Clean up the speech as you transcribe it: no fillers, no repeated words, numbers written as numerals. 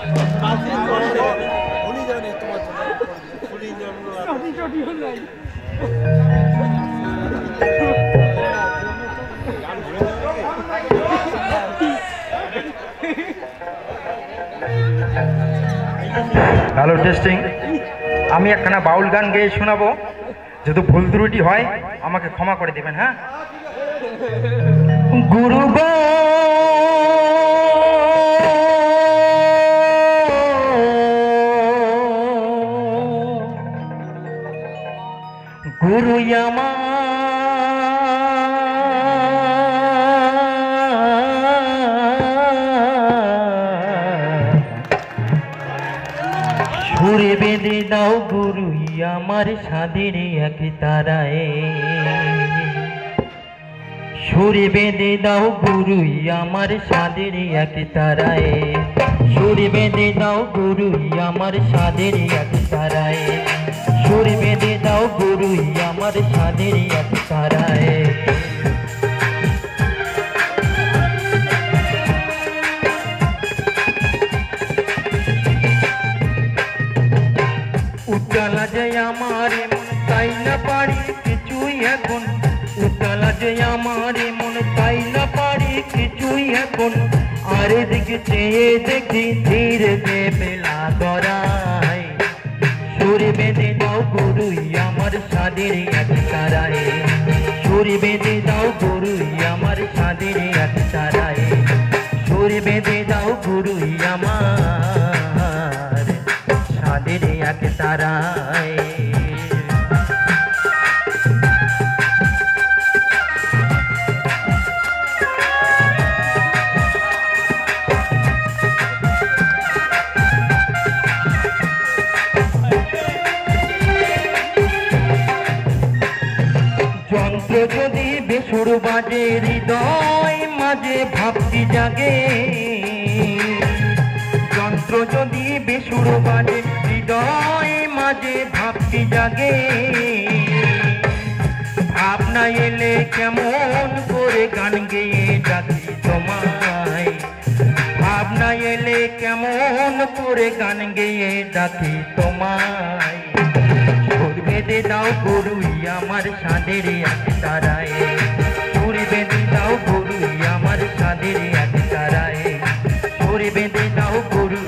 Hello testing, আমি একখানা বাউল গান গেয়ে শোনাবো। যদি ভুল ত্রুটি হয় আমাকে ক্ষমা করে দেবেন। হ্যাঁ, গুরু গো গুরু আমার সুরে বেঁধে দাও গুরু আমার সাদের এক তারায়, সুরে বেঁধে দাও গুরু আমার সাদের এক তারায়, সুরে বেঁধে দাও গুরু আমার সাদের এক তারায়, সুরে বেঁধে দাও গুরু আমার সাদের এক তারায়। উতলা যে আমার মন তাই না পারি কিছুই এখন, উতলা যে আমার মন তাই না পারি কিছুই এখন, আর দিকে চেয়ে দেখি ধীরে ধীরে বেলা গড়ায়, সুরে বেঁধে দাও গুরু আমার সাদের এক তারায়, সুরে বেঁধে দাও গুরু আমার সাদের এক তারায়, সুরে বেঁধে দাও গুরু আমার সাদের এক তারায়। যন্ত্র যদি বেসুর বাজে হৃদয় মাঝে ভাবটি জাগে, যন্ত্র যদি বেসুর বাজে হৃদয় মাঝে ভাবটি জাগে, ভাবনা এলে কেমন করে গান গেয়ে ডাকি তোমায়, ভাবনা এলে কেমন করে গান গেয়ে ডাকি তোমায়, সুর বেঁধে দাও গুরু আমার সাদের এক তারায়, সুর বেঁধে দাও গুরু আমার সাদের এক তারায়, সুর বেঁধে দাও গুরু